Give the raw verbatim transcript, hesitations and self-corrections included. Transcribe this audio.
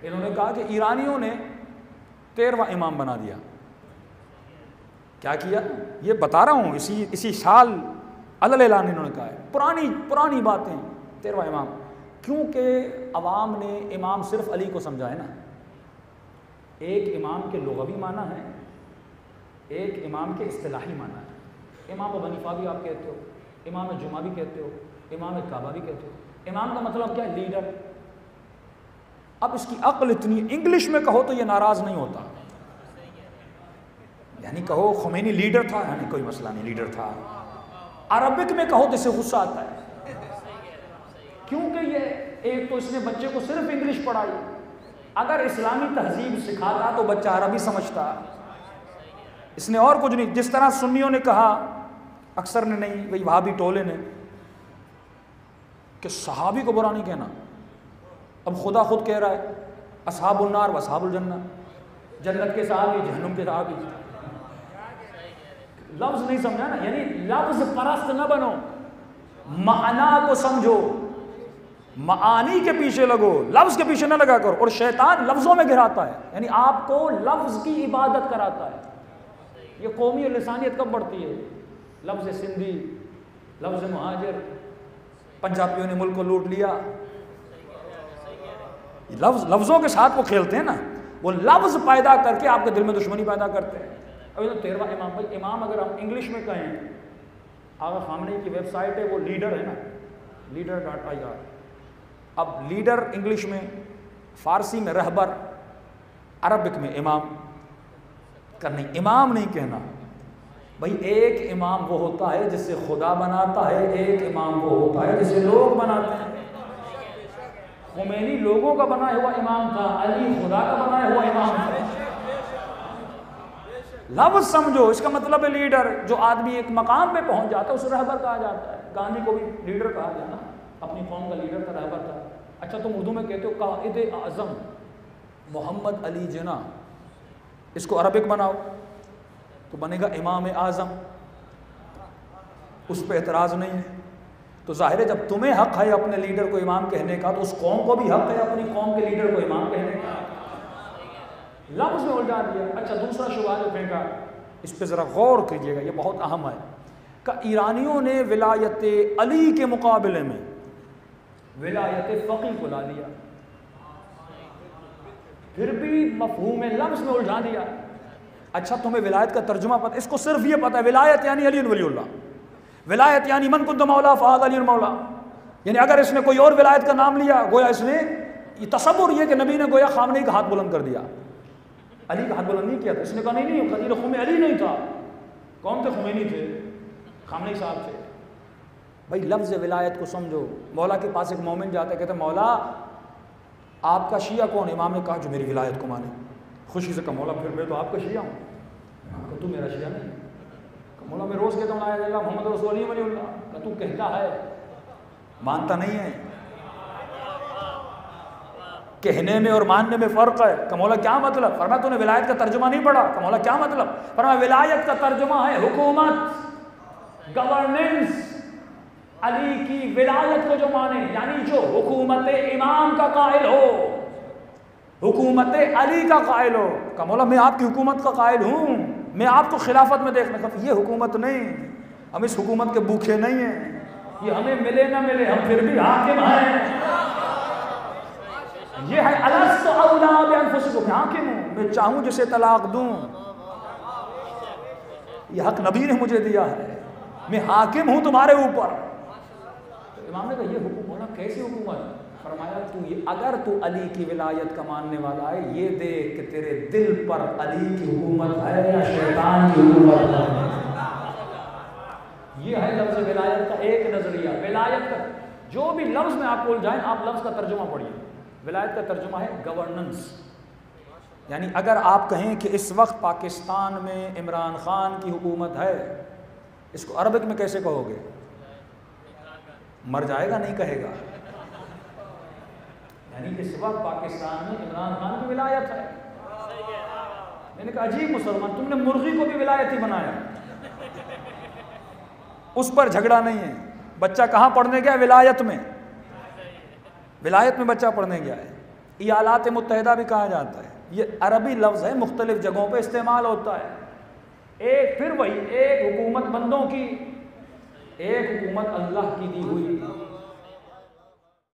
इन्होंने कहा कि ईरानियों ने तेरहवां इमाम बना दिया। क्या किया? ये बता रहा हूँ, इसी इसी साल अल ऐलान इन्होंने कहा है, पुरानी पुरानी बातें, तेरहवां इमाम। क्योंकि अवाम ने इमाम सिर्फ अली को समझा है ना। एक इमाम के लुग़वी माना है, एक इमाम के इस्तिलाही माना है। इमाम अबू हनीफा भी आप कहते हो, इमाम जुमा भी कहते हो, इमाम काबा भी कहते हो। इमाम का मतलब क्या है? लीडर। अब इसकी अक्ल इतनी, इंग्लिश में कहो तो ये नाराज़ नहीं होता, यानी कहो खुमैनी लीडर था, यानी कोई मसला नहीं, लीडर था। अरबिक में कहो तो इसे गुस्सा आता है, क्योंकि ये एक तो इसने बच्चे को सिर्फ इंग्लिश पढ़ाई। अगर इस्लामी तहजीब सिखाता तो बच्चा अरबी समझता, इसने और कुछ नहीं। जिस तरह सुन्नियों ने कहा, अक्सर ने नहीं, वही वहाबी टोले ने, कि सहाबी को बुरा नहीं कहना। अब खुदा खुद कह रहा है असहाबुन नार व असहाबुल जन्नह, जन्नत के सहाबी जहन्नुम के सहाबी। लफ्ज़ नहीं समझा ना, यानी लफ्ज़ परस्त न बनो, माना को समझो, मानी के पीछे लगो, लफ्ज़ के पीछे न लगा करो। और शैतान लफ्ज़ों में गिराता है, यानी आपको लफ्ज़ की इबादत कराता है। ये कौमी और लिसानियत कब बढ़ती है? लफ्ज़ सिंधी, लफ्ज़ मुहाजिर, पंजाबियों ने मुल्क को लूट लिया, लफ्ज़ लफ्ज़ों के साथ वो खेलते हैं ना, वो लफ्ज़ पैदा करके आपके दिल में दुश्मनी पैदा करते हैं। अभी तो तेरहवां इमाम, भाई इमाम अगर हम इंग्लिश में कहें, आगा खामनी की वेबसाइट है, वो लीडर है ना, लीडर डॉट आई आर। अब लीडर इंग्लिश में, फारसी में रहबर, अरबिक में इमाम करनी, इमाम नहीं कहना। भाई एक इमाम वो होता है जिससे खुदा बनाता है, एक इमाम वो होता है जिसे लोग बनाते हैं। खुमैनी लोगों का बनाया हुआ इमाम था, अली खुदा का बनाया हुआ इमाम था। लफ्ज़ समझो, इसका मतलब है लीडर। जो आदमी एक मकाम पे पहुंच जाता है उसे रहबर कहा जाता है। गांधी को भी लीडर कहा जाना, अपनी कौम का लीडर था, रहबर था। अच्छा, तुम उर्दू में कहते हो कायद आज़म मोहम्मद अली जिन्ना, इसको अरबिक बनाओ तो बनेगा इमाम आज़म, उस पर एतराज़ नहीं है। तो जाहिर है जब तुम्हें हक़ है अपने लीडर को इमाम कहने का, तो उस कौम को भी हक़ है अपनी कौम के लीडर को इमाम कहने का। लफ्ज़ में उलझा दिया। अच्छा, दूसरा शुबहा जो फेंका, इस पर ज़रा गौर कीजिएगा, ये बहुत अहम है। का ईरानियों ने विलायत अली के मुकाबले में विलायत फ़क़ीह को ला दिया, फिर भी मफ़हूम लफ्ज़ में उलझा दिया। अच्छा, तुम्हें विलायत का तर्जुमा पता? इसको सिर्फ ये पता है विलायत यानी अली वलीउल्लाह, विलायत यानी मन कुंत मौला फ़अद अली मौला। यानी अगर इसने कोई और विलायत का नाम लिया, गोया इसने ये तसव्वुर ये कि नबी ने गोया खामनी का हाथ बुलंद कर दिया, अली का हाथ बुलंद नहीं किया था। इसने कहा नहीं नहीं, खलील खुमै अली नहीं था। कौन थे? खुमैनी थे, खामनी साहब थे। भाई लफ्ज़ विलायत को समझो। मौला के पास एक मोमिन जाता है, कहते मौला आपका शिया कौन? इमाम ने कहा जो मेरी विलायत को माने। खुशी से कहा मौला फिर मैं तो आपका शिया हूँ। कहा तू मेरा शिया नहीं। मौला मैं रोज़ कहता हूँ ला मोहम्मद रसूल वलीउल्लाह। कहा तू कहता है, मानता नहीं है। कहने में और मानने में फ़र्क है। कहा मौला क्या मतलब? फरमाया तूने विलायत का तर्जुमा नहीं पढ़ा। कहा मौला क्या मतलब? फरमाया विलायत का तर्जुमा है हुकूमत, गवर्नेंस। अली की विलायत को जो माने, यानी जो हुकूमत इमाम का कायल हो, हुकूमत अली का कायल हो। कहा मौला मैं आपकी हुकूमत का कायल हूँ, मैं आपको खिलाफत में देखना। कहा ये हुकूमत नहीं, हम इस हुकूमत के भूखे नहीं हैं, ये हमें मिले ना मिले हम फिर भी हाकिम हैं। ये है अलस्तु औला बिअनफुसिकुम, मैं हाकिम हूँ, मैं चाहूँ जिसे तलाक दूँ, ये हक नबी ने मुझे दिया है, मैं हाकिम हूँ तुम्हारे ऊपर। तो इमाम ने कहा ये हुकूमत, बोला कैसी हुकूमत? फरमाया तू ये अगर तू अली की विलायत का मानने वाला है, ये देख कि तेरे दिल पर अली की हुकूमत है या शैतान की हुकूमत है। ये है लफ्ज़ विलायत का एक नजरिया। विलायत का जो भी लफ्ज़ में आपको उलझाएं, आप लफ्ज़ का तर्जुमा पढ़िए। विलायत का तर्जुमा है गवर्नेंस, यानी अगर आप कहें कि इस वक्त पाकिस्तान में इमरान खान की हुकूमत है, इसको अरबिक में कैसे कहोगे? मर जाएगा, नहीं कहेगा। यानी इस वक्त पाकिस्तान में इमरान खान की विलायत है। मैंने कहा अजीब मुसलमान, तुमने मुर्गी को भी विलायत ही बनाया। उस पर झगड़ा नहीं है। बच्चा कहाँ पढ़ने गया? विलायत में। विलायत में बच्चा पढ़ने गया है। इयालात मुत्तहिदा भी कहा जाता है। ये अरबी लफ्ज़ है, मुख्तलिफ जगहों पे इस्तेमाल होता है। एक फिर वही एक हुकूमत बंदों की, एक हुकूमत अल्लाह की दी हुई।